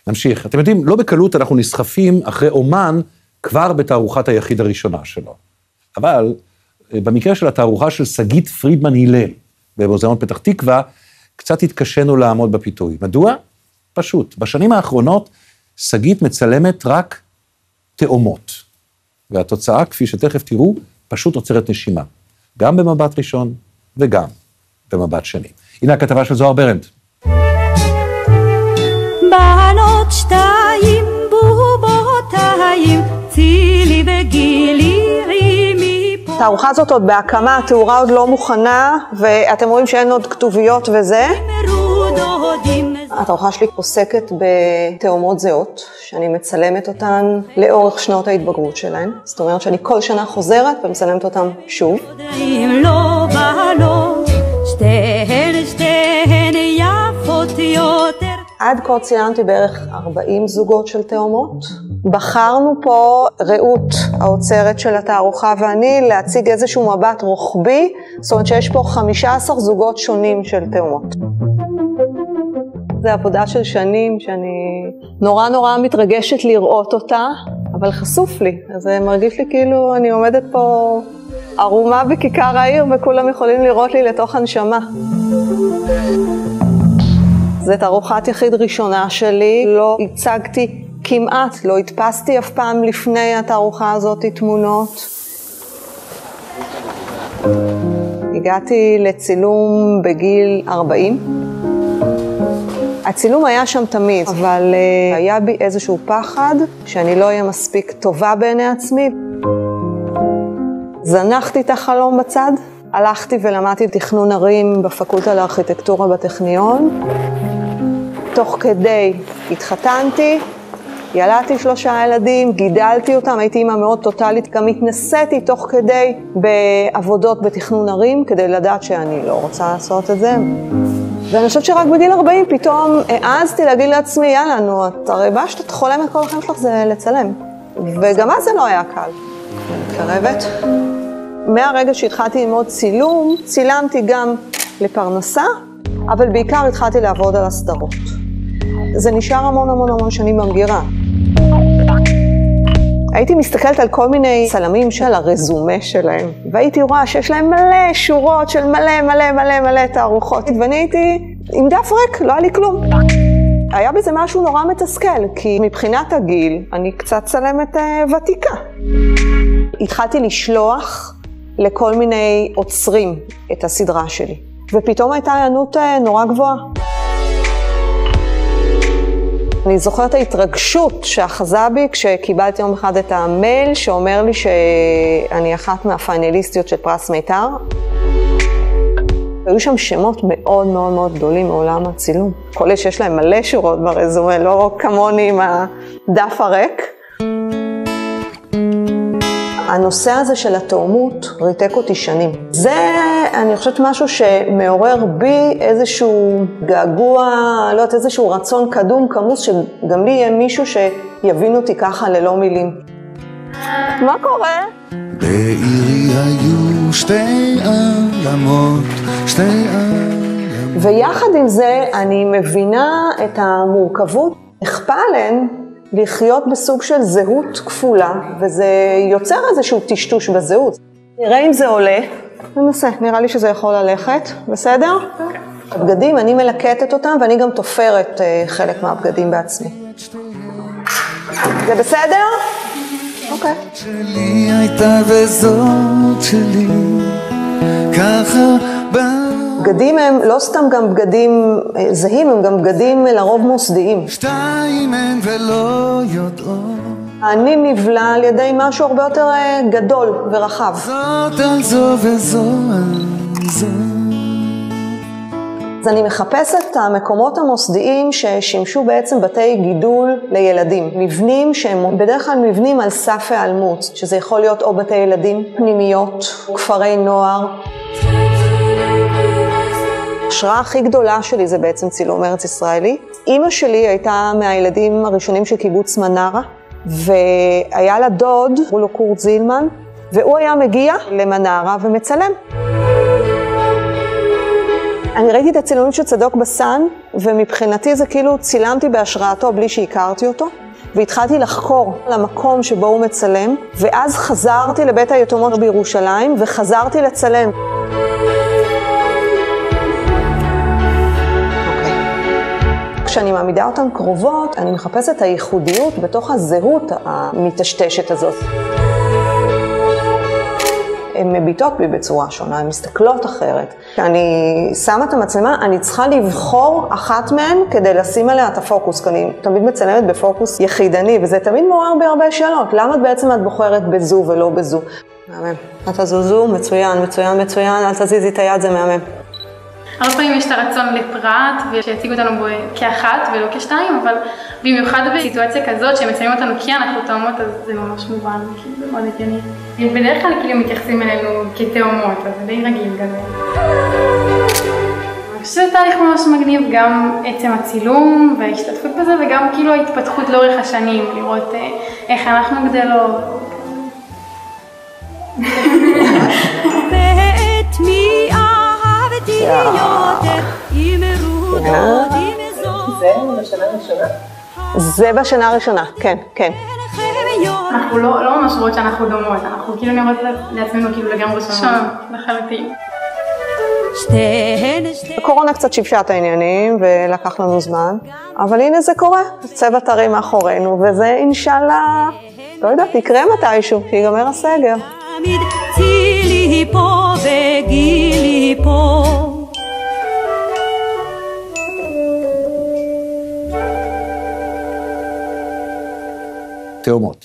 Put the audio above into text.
נמשיך. אתם יודעים, לא בקלות אנחנו נסחפים אחרי אומן כבר בתערוכת היחיד הראשונה שלו. אבל במקרה של התערוכה של שגית פרידמן הלל, במוזיאון פתח תקווה, קצת התקשינו לעמוד בפיתוי. מדוע? פשוט. בשנים האחרונות, שגית מצלמת רק תאומות. והתוצאה, כפי שתכף תראו, פשוט עוצרת נשימה. גם במבט ראשון וגם במבט שני. הנה הכתבה של זוהר ברנד. בנות שתיים, בובותיים, צילי וגילי רימי פה. התערוכה הזאת עוד בהקמה, התאורה עוד לא מוכנה, ואתם רואים שאין עוד כתוביות וזה. התערוכה שלי עוסקת בתאומות זהות, שאני מצלמת אותן לאורך שנות ההתבגרות שלהן. זאת אומרת שאני כל שנה חוזרת ומצלמת אותן שוב. שתיהן יפות יותר. עד כה ציינתי בערך 40 זוגות של תאומות. בחרנו פה רעות, האוצרת של התערוכה ואני, להציג איזשהו מבט רוחבי, זאת אומרת שיש פה 15 זוגות שונים של תאומות. זה עבודה של שנים שאני נורא מתרגשת לראות אותה, אבל חשוף לי, אז זה מרגיש לי כאילו אני עומדת פה ערומה בכיכר העיר וכולם יכולים לראות לי לתוך הנשמה. זו תערוכת יחיד ראשונה שלי, לא הצגתי כמעט, לא הדפסתי אף פעם לפני התערוכה הזאת תמונות. הגעתי לצילום בגיל 40. הצילום היה שם תמיד, אבל היה בי איזשהו פחד שאני לא אהיה מספיק טובה בעיני עצמי. זנחתי את החלום בצד, הלכתי ולמדתי תכנון ערים בפקולטה לארכיטקטורה בטכניון. תוך כדי התחתנתי, ילדתי 3 ילדים, גידלתי אותם, הייתי אימא מאוד טוטלית, גם התנסיתי תוך כדי בעבודות בתכנון ערים, כדי לדעת שאני לא רוצה לעשות את זה. ואני חושבת שרק בגיל 40 פתאום העזתי להגיד לעצמי, יאללה, נו, את הרי בא שאת חולמת כל החיים שלך זה לצלם. וגם אז זה לא היה קל. אני מתקרבת. מהרגע שהתחלתי ללמוד צילום, צילמתי גם לפרנסה, אבל בעיקר התחלתי לעבוד על הסדרות. זה נשאר המון שנים במגירה. הייתי מסתכלת על כל מיני צלמים של הרזומה שלהם, והייתי רואה שיש להם מלא שורות של מלא תערוכות, ואני הייתי עם דף ריק, לא היה לי כלום. היה בזה משהו נורא מתסכל, כי מבחינת הגיל אני קצת צלמת ותיקה. התחלתי לשלוח לכל מיני עוצרים את הסדרה שלי, ופתאום הייתה הענות נורא גבוהה. אני זוכרת ההתרגשות שאחזה בי כשקיבלתי יום אחד את המייל שאומר לי שאני אחת מהפיינליסטיות של פרס מיתר. היו שם שמות מאוד גדולים מעולם הצילום. כולל שיש להם מלא שורות ברזומה, לא כמוני עם הדף הריק. הנושא הזה של התאומות ריתק אותי שנים. זה, אני חושבת, משהו שמעורר בי איזשהו געגוע, לא יודעת, איזשהו רצון קדום, כמוס, שגם לי יהיה מישהו שיבין אותי ככה ללא מילים. מה קורה? בעירי היו שתי עלמות. ויחד עם זה אני מבינה את המורכבות, אכפה עליהן לחיות בסוג של זהות כפולה, וזה יוצר איזשהו טשטוש בזהות. נראה אם זה עולה. ננסה, נראה לי שזה יכול ללכת, בסדר? הבגדים, אני מלקטת אותם, ואני גם תופרת חלק מהבגדים בעצמי. זה בסדר? אוקיי. שלי הייתה וזאת שלי, ככה בגדים הם לא סתם גם בגדים זהים, הם גם בגדים לרוב מוסדיים. שתיים הן ולא יודעות. אני נבלה על ידי משהו הרבה יותר גדול ורחב. זאת על זו וזו על זו. אז אני מחפשת את המקומות המוסדיים ששימשו בעצם בתי גידול לילדים. מבנים שהם בדרך כלל מבנים על סף העלמות, שזה יכול להיות או בתי ילדים, פנימיות, כפרי נוער. ההשראה הכי גדולה שלי זה בעצם צילום ארץ ישראלי. אמא שלי הייתה מהילדים הראשונים של קיבוץ מנרה, והיה לה דוד, קראו לו קורט זילמן, והוא היה מגיע למנרה ומצלם. אני ראיתי את הצילומים של צדוק בסן, ומבחינתי זה כאילו צילמתי בהשראתו בלי שהכרתי אותו, והתחלתי לחקור למקום שבו הוא מצלם, ואז חזרתי לבית היתומות בירושלים, וחזרתי לצלם. כשאני מעמידה אותן קרובות, אני מחפשת את הייחודיות בתוך הזהות המטשטשת הזאת. הן מביטות בי בצורה שונה, הן מסתכלות אחרת. כשאני שמה את המצלמה, אני צריכה לבחור אחת מהן כדי לשים עליה את הפוקוס, כי אני תמיד מצלמת בפוקוס יחידני, וזה תמיד מעורר בהרבה שאלות. למה בעצם את בוחרת בזו ולא בזו? מהמם. את תזוזו, מצוין, מצוין, מצוין, אל תזיזי את היד, זה מהמם. הרבה פעמים יש את הרצון לפרט ושיציג אותנו בו כאחת ולא כשתיים, אבל במיוחד בסיטואציה כזאת שמציינים אותנו כי אנחנו תאומות, אז זה ממש מובן, זה מאוד הגיוני. בדרך כלל כאילו מתייחסים אלינו כתאומות, אז זה די רגיל כזה. אני חושבת שזה תהליך ממש מגניב, גם עצם הצילום וההשתתפות בזה, וגם כאילו ההתפתחות לאורך השנים, לראות איך אנחנו גדלות. ואת מי אהבתי יותר, אמרו דודים זאת. זה בשנה הראשונה? זה בשנה הראשונה, כן, כן. אנחנו לא ממש רואות שאנחנו דומות, אנחנו כאילו נראות לעצמנו כאילו לגמרי שונות, לחלוטין. הקורונה קצת שיבשה את העניינים ולקח לנו זמן, אבל הנה זה קורה, צבע טרי מאחורינו, וזה אינשאללה, לא יודעת, יקרה מתישהו, שיגמר הסגר. צילי פה וגילי פה. תאומות.